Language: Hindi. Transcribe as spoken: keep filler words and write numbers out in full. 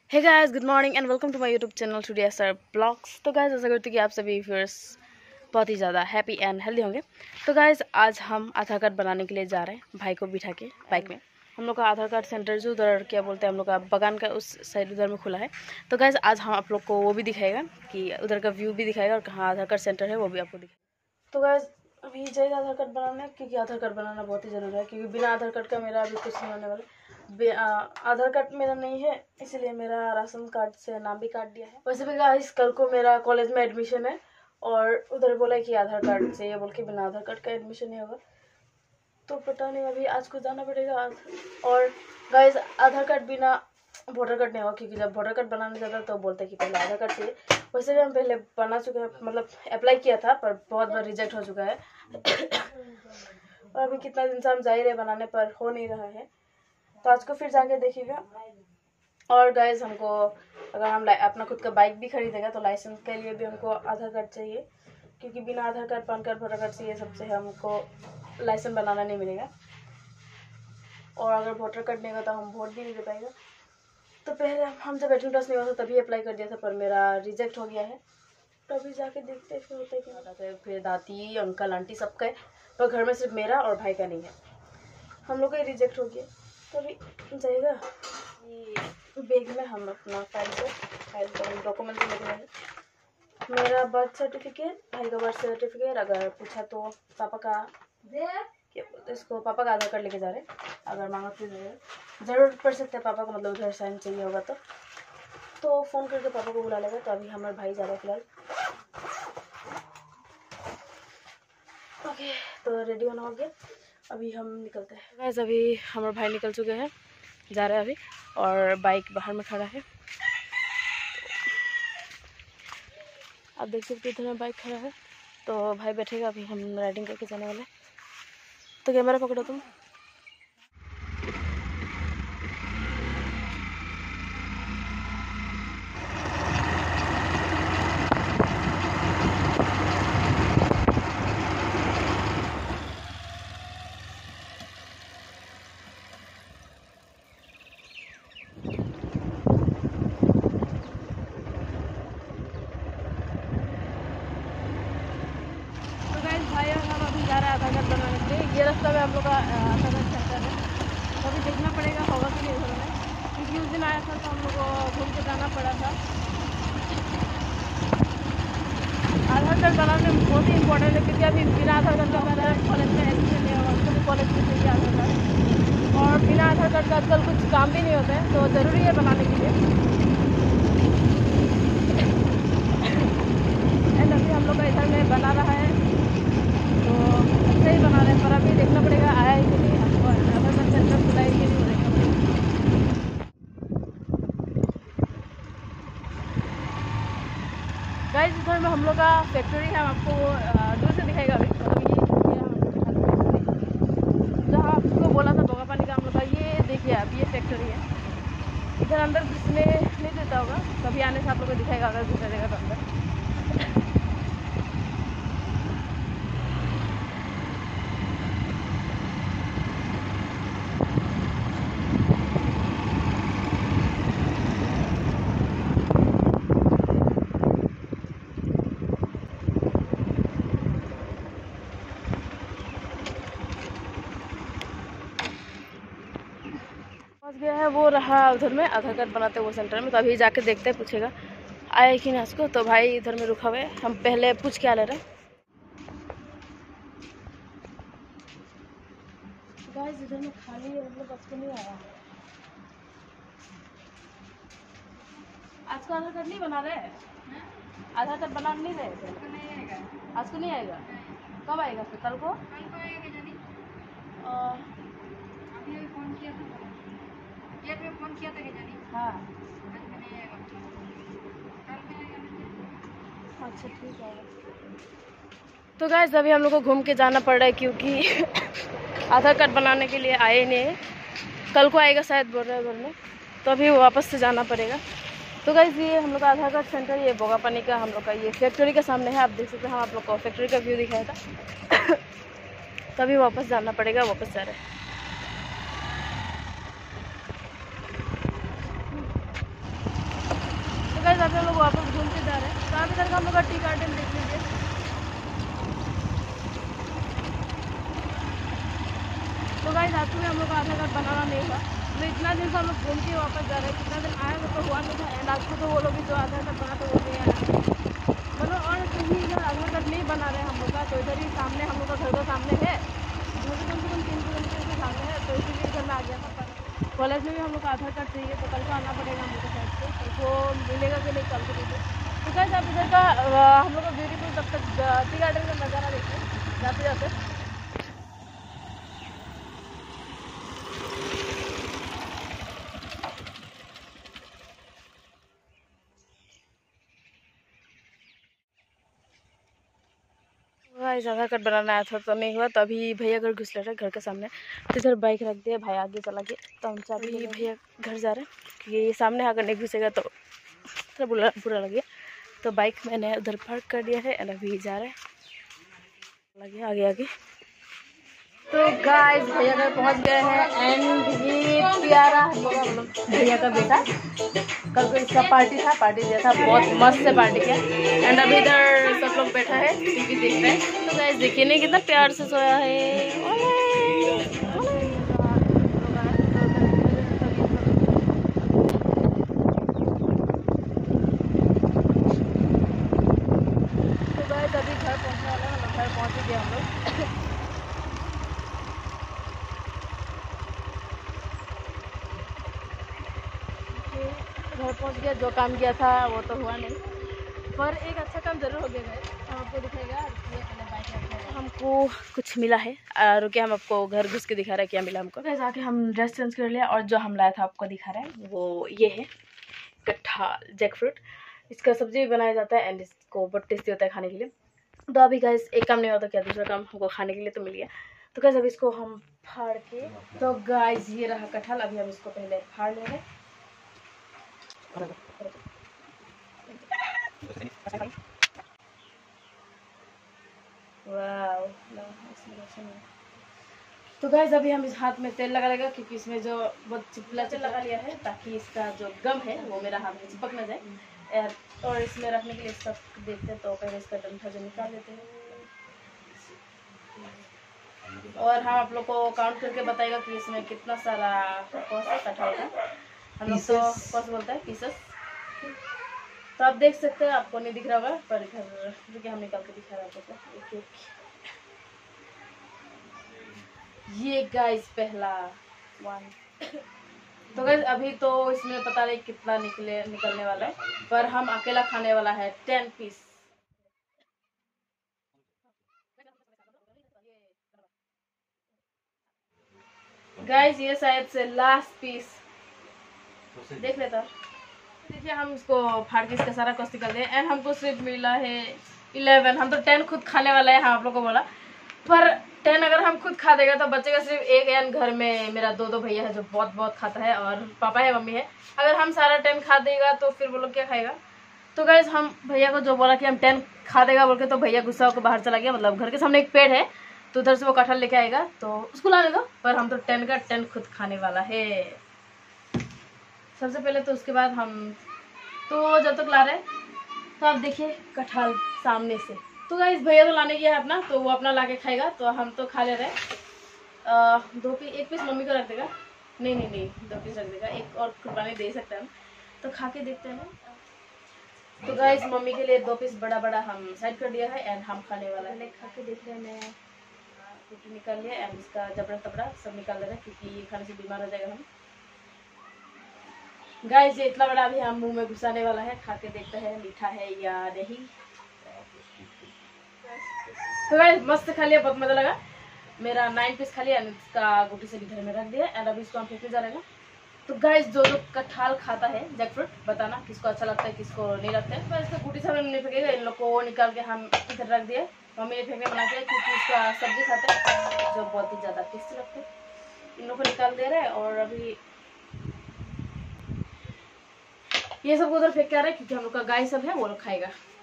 Hey guys, good morning and welcome to my YouTube channel today S R blogs. तो गाइस, आशा करती हूँ कि आप सभी व्यूअर्स बहुत ही ज़्यादा हैप्पी एंड हेल्दी होंगे। तो गाइस, आज हम आधार कार्ड बनाने के लिए जा रहे हैं भाई को बिठा के बाइक में। हम लोग का आधार कार्ड सेंटर जो उधर क्या बोलते हैं हम लोग का बगान का उस साइड उधर में खुला है। तो गाइस, आज हम आप लोग को वो भी दिखाएगा कि उधर का व्यू भी दिखाएगा और कहाँ आधार कार्ड सेंटर है वो भी आपको दिखाएगा। तो गाइस, अभी जाएगा आधार कार्ड बनाने, क्योंकि आधार कार्ड बनाना बहुत ही ज़रूरी है, क्योंकि बिना आधार कार्ड का मेरा अभी कुछ नहीं होने वाला। आधार कार्ड मेरा नहीं है, इसलिए मेरा राशन कार्ड से नाम भी काट दिया है। वैसे भी गाइस, कल को मेरा कॉलेज में एडमिशन है और उधर बोला है कि आधार कार्ड से, ये बोल के बिना आधार कार्ड का एडमिशन नहीं होगा। तो पता नहीं, अभी आज को जाना पड़ेगा। और गाइस, आधार कार्ड बिना वोटर कार्ड नहीं होगा, क्योंकि जब वोटर कार्ड बनाने जाता तो बोलते हैं कि पहले आधार कार्ड चाहिए। वैसे भी हम पहले बना चुके हैं, मतलब अप्लाई किया था, पर बहुत बार रिजेक्ट हो चुका है। और अभी कितना दिन से हम जा ही रहे बनाने, पर हो नहीं रहा है। तो आज को फिर जाके देखिएगा। और गाइस, हमको अगर हम अपना खुद का बाइक भी खरीदेगा तो लाइसेंस के लिए भी हमको आधार कार्ड चाहिए, क्योंकि बिना Aadhaar card, PAN card, voter card से ये सबसे हमको लाइसेंस बनाना नहीं मिलेगा। और अगर वोटर कार्ड नहीं होगा तो हम वोट भी नहीं दे पाएगा। तो पहले हम जब एडमिट पास नहीं हुआ था तभी अप्लाई कर दिया था, पर मेरा रिजेक्ट हो गया है। तो अभी जाके देखते हैं फिर होता है कि फिर दादी, अंकल, आंटी सबका है, पर घर में सिर्फ मेरा और भाई का नहीं है। हम लोग का ही रिजेक्ट हो गया। तो अभी जाएगा ये बैग में हम अपना फाइल को फाइल को डॉक्यूमेंट लेके जाएंगे। मेरा बर्थ सर्टिफिकेट, भाई का बर्थ सर्टिफिकेट, अगर पूछा तो पापा का क्या बोलते इसको, पापा का आधार कार्ड लेके जा रहे हैं। अगर मांगा फिर ज़रूरत पड़ सकता है पापा को, मतलब उधर साइन चाहिए होगा तो तो फ़ोन करके पापा को बुला लेगा। तो अभी हमारे भाई जा रहे हैं फिलहाल। ओके, तो रेडी होना हो गया, अभी हम निकलते हैं। गाइस, अभी हमारे भाई निकल चुके हैं, जा रहे हैं अभी, और बाइक बाहर में खड़ा है। आप देख सकते हैं इधर में बाइक खड़ा है, तो भाई बैठेगा, अभी हम राइडिंग करके जाने वाले। तो कैमरा पकड़ो तुम। भाई और हम अभी जा रहे हैं आधार कार्ड बनाने के लिए। ये रास्ता में हम लोग का आधार कार्ड सेंटर है, तो अभी देखना पड़ेगा होगा कि नहीं उधर में, क्योंकि उस दिन आया था तो हम लोग को घूम के जाना पड़ा था। आधार कार्ड बनाने में बहुत ही इंपॉर्टेंट है, क्योंकि अभी बिना आधार कार्ड का हमारा कॉलेज में एडमिशन नहीं होगा, उसको भी कॉलेज में चाहिए आधार कार्ड। और बिना आधार कार्ड का आजकल कुछ काम भी नहीं होते हैं, तो ज़रूरी है बनाने के लिए। एंड अभी हम लोग का इधर में बना रहा है, तो अच्छा ही बना रहे हैं, पर अभी देखना पड़ेगा आया है कि नहीं, हमको आधार कार्ड सेंटर खुला है कि नहीं देखना पड़ेगा। गाइस, इधर में हम लोग का फैक्ट्री है, हम आपको दूर से दिखाएगा अभी। मतलब ये ये हम फैक्ट्री जहाँ आपको बोला था बोगा पानी का हम लोग का, ये देखिए अब ये फैक्ट्री है। इधर अंदर घुसने नहीं देता होगा, कभी आने से आप लोग को दिखाएगा अगर घुसा देगा तो अंदर। गया है वो रहा उधर में आधार कार्ड बनाते वो सेंटर में। तो अभी जाके देखते हैं, पूछेगा आया कि नहीं उसको। तो भाई इधर में रुका हुआ है, हम पहले पूछ के आ ले रहे हैं। गाइस, इधर में खाली है, मतलब आज को नहीं आया। आज को आधार कार्ड नहीं बना रहे, आधार कार्ड बना नहीं रहे थे। आज को नहीं आएगा, कब आएगा फिर? कल को फोन किया था, फोन किया था कि जानी। हाँ, अच्छा ठीक है। तो गाइस, अभी हम लोग को घूम के जाना पड़ रहा है, क्योंकि आधार कार्ड बनाने के लिए आए नहीं है, कल को आएगा शायद बोल रहा है घर में। तो अभी वापस से जाना पड़ेगा। तो गाइस, ये हम लोग का आधार कार्ड सेंटर, ये बोगा पानी का हम लोग का ये फैक्ट्री के सामने है। आप देख सकते हैं, हम आप लोग को फैक्ट्री का व्यू दिखाया था। तो अभी वापस जाना पड़ेगा, वापस जा रहे हैं। गाइस अभी हम लोग वापस घूम के जा रहे हैं। तो अभी तक हम लोग का टी गार्डन देख लीजिए। तो गाइस आज भी हम लोग का आधार कार्ड बनाना नहीं था, तो इतना दिन से हम लोग घूम के वापस जा रहे हैं। कितना दिन आया तो हुआ नहीं था, एंड आज को तो वो लोग भी जो आधार कार्ड बना तो वो नहीं आया मतलब। और कहीं इधर आधार कार्ड नहीं बना रहे हम लोग का, तो इधर ही सामने हम लोग का घर का सामने है, घर से कम से कम तीन किलोमीटर के सामने है, तो इसीलिए इधर में आ गया था। पर कॉलेज में भी हम लोग का आधार कार्ड चाहिए, तो कल को आना पड़ेगा हम लोग को साइड से, कल को मिलेगा कि नहीं कल को दीजिए। तो गाइस आप इधर का हम लोग का ब्यूटीफुल तब तक टी गार्डन का नज़ारा देखिए जाते जाते। गाइस आधार कार्ड बनाना आया था तो नहीं हुआ, तो अभी भैया घर घुस रहे घर के सामने, तो इधर बाइक रख दिया, भाई आगे चला गया, तो हम चाबी भैया घर जा रहे हैं क्योंकि ये सामने अगर नहीं घुसेगा तो थोड़ा बुरा बुरा लगे। तो बाइक मैंने उधर पार्क कर दिया है एंड अभी जा रहे हैं लगे आगे आगे। तो गाइस भैया घर पहुंच गए हैं एंड ये प्यारा भैया का बेटा, कल को इसका पार्टी था, पार्टी दिया था, बहुत मस्त से पार्टी किया। एंड अभी इधर सब लोग बैठा है टीवी देख रहे हैं। तो गाइस देखिए नहीं कितना प्यार से सोया है। तो गाइस अभी घर पहुंचने वाला है, घर पहुंच गए हम लोग। घर पहुंच गया, जो काम किया था वो तो हुआ नहीं, पर एक अच्छा काम जरूर हो गया है, हम आपको दिखाएगा। हमको कुछ मिला है, रुके हम आपको घर घुस के दिखा रहे हैं क्या मिला हमको। फिर जाके हम ड्रेस चेंज कर लिया और जो हम लाया था आपको दिखा रहे हैं वो ये है कटहल जैक फ्रूट। इसका सब्जी भी बनाया जाता है एंड इसको बहुत टेस्टी होता है खाने के लिए। तो अभी गाइस एक काम नहीं होता क्या दूसरा काम हमको खाने के लिए तो मिल गया। तो गाइस अभी इसको हम फाड़ के, तो गाइस ये रहा कटहल, अभी हम इसको पहले फाड़ ले रहे हैं। वाव, तो गाइस अभी हम इस हाथ में तेल लगा लेगा क्योंकि इसमें जो बहुत चिपला तेल लगा लिया है ताकि इसका जो गम है वो मेरा हाथ में चिपक ना जाए। और इसमें रखने के लिए सब देखते हैं, तो पहले इसका डंठा जो निकाल लेते हैं और हम आप लोग को काउंट करके बताएगा कि इसमें कितना सारा कौन सा कटहल है। हम लोग तो कौन बोलता है पीसेस, तो आप देख सकते हैं, आपको नहीं दिख रहा होगा पर इधर रुके हम निकाल के दिखा रहे हैं आपको एक एक। ये गाइस पहला वन। तो गाइस अभी तो इसमें पता नहीं कितना निकले निकलने वाला है, पर हम अकेला खाने वाला है टेन पीस। गाइस ये शायद से लास्ट पीस, देख लेता। देखिए हम इसको फाड़ के इसका सारा कष्ट निकाल दें एंड हमको सिर्फ मिला है इलेवन। हम तो टेन खुद खाने वाला है, हम आप लोग को बोला, पर टेन अगर हम खुद खा देगा तो बचेगा सिर्फ एक। एंड घर में मेरा दो दो भैया है जो बहुत बहुत खाता है और पापा है मम्मी है। अगर हम सारा टेन खा देगा तो फिर वो लोग क्या खाएगा। तो गाइस हम भैया को जो बोला कि हम टेन खा देगा बोल के, तो भैया गुस्सा होकर बाहर चला गया। मतलब घर के सामने एक पेड़ है तो उधर से वो कटहल लेके आएगा तो उसको लाने दो, पर हम तो टेन का टेन खुद खाने वाला है सबसे पहले। तो उसके बाद हम तो जब तक ला रहे तो आप देखिए कटहल सामने से। तो गाइस भैया तो लाने गया है अपना, तो वो अपना लाके खाएगा, तो हम तो खा ले रहे हैं। दो पीस, एक पीस मम्मी को रख देगा, नहीं नहीं नहीं दो पीस रख देगा, एक और कुर्बानी दे सकते हैं हम। तो खा के देखते हैं ना। तो गाइस मम्मी के लिए दो पीस बड़ा बड़ा हम साइड कर दिया है एंड हम खाने वाला है। खा के देख रहे हैं, मैं रोटी निकाल लिया एंड इसका जबड़ा तबड़ा सब निकाल दे रहे हैं क्योंकि ये खाने से बीमार हो जाएगा हम। गाइस ये इतना बड़ा अभी हम मुंह में घुसाने वाला है, खा के देखते हैं मीठा है या नहीं। तो गाइस मस्त खा लिया, बहुत मजा लगा। मेरा नाइन पीस खा लिया, इसका गुटी से भी घर में रख दिया एंड अभी इसको हम फेंकने जा रहे हैं। तो गाइस जो जो कटहल खाता है जैक फ्रूट, बताना किसको अच्छा लगता है किसको नहीं लगता है। तो इसका गुटी से हम नहीं फेंकेगा, इन लोग को निकाल के हम इधर रख दिए। मम्मी ने फेंकने बना के क्योंकि इसका सब्जी खाते हैं जो बहुत ही ज्यादा टेस्टी लगते हैं। इन लोग को निकाल दे रहे हैं और अभी ये सब उधर फेंक के आ रहे हैं क्योंकि हम लोग का गाय सब है वो लोग खाएगा।